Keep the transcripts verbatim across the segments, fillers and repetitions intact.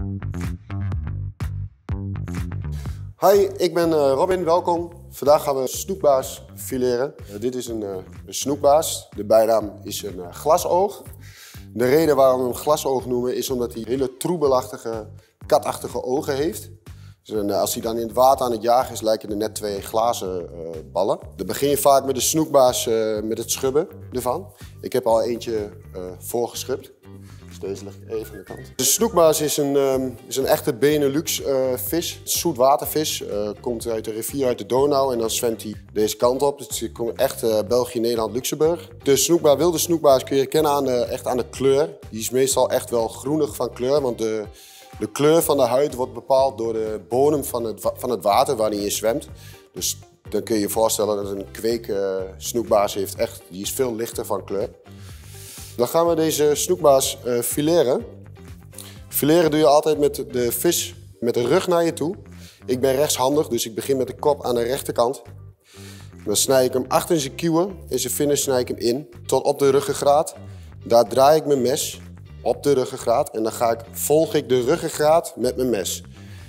Hi, ik ben uh, Robin, welkom. Vandaag gaan we snoekbaars fileren. Uh, dit is een, uh, een snoekbaars. De bijnaam is een uh, glasoog. De reden waarom we hem glasoog noemen is omdat hij hele troebelachtige, katachtige ogen heeft. Dus, uh, als hij dan in het water aan het jagen is, lijken er net twee glazen uh, ballen. Dan begin je vaak met de snoekbaars uh, met het schubben ervan. Ik heb al eentje uh, voorgeschubd. Deze leg ik even aan de kant. De snoekbaars is een, um, is een echte Benelux uh, vis. Zoetwatervis. Uh, komt uit de rivier uit de Donau en dan zwemt hij deze kant op. Dus het komt echt uh, België, Nederland, Luxemburg. De snoekbaar, wilde snoekbaars kun je herkennen aan de, echt aan de kleur. Die is meestal echt wel groenig van kleur, want de, de kleur van de huid wordt bepaald door de bodem van het, van het water waar hij in zwemt. Dus dan kun je je voorstellen dat een kweek uh, snoekbaars heeft echt, die is veel lichter van kleur. Dan gaan we deze snoekbaars uh, fileren. Fileren doe je altijd met de vis met de rug naar je toe. Ik ben rechtshandig, dus ik begin met de kop aan de rechterkant. Dan snij ik hem achter zijn kieuwen. In zijn vingers snij ik hem in tot op de ruggengraat. Daar draai ik mijn mes op de ruggengraat en dan ga ik, volg ik de ruggengraat met mijn mes.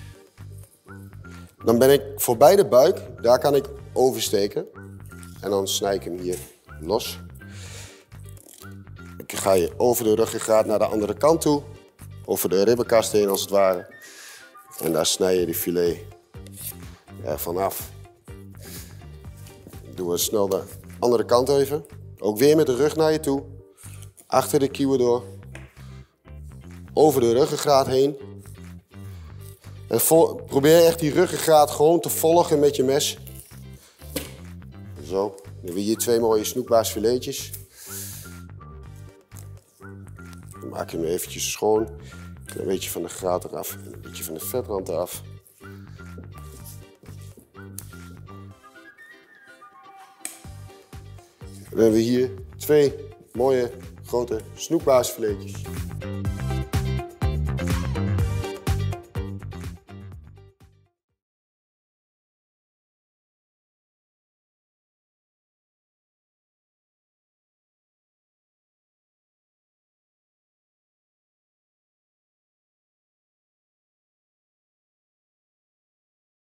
Dan ben ik voorbij de buik, daar kan ik oversteken. En dan snij ik hem hier los. Dan ga je over de ruggengraat naar de andere kant toe. Over de ribbenkast heen als het ware. En daar snij je de filet ervan af. Doen we snel de andere kant even. Ook weer met de rug naar je toe. Achter de kieuwen door. Over de ruggengraat heen. En vol, probeer echt die ruggengraat gewoon te volgen met je mes. Zo. Dan hebben we hier twee mooie snoekbaarsfiletjes. Dan maak je hem eventjes schoon. Een beetje van de graat eraf en een beetje van de vetrand eraf. Dan hebben we hier twee mooie grote snoekbaarsfiletjes.